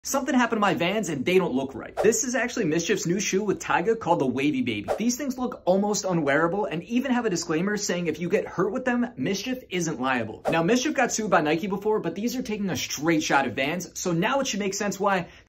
Something happened to my Vans and they don't look right. This is actually MSCHF's new shoe with Tyga called the Wavy Baby. These things look almost unwearable and even have a disclaimer saying if you get hurt with them, MSCHF isn't liable. Now, MSCHF got sued by Nike before, but these are taking a straight shot at Vans, so now it should make sense why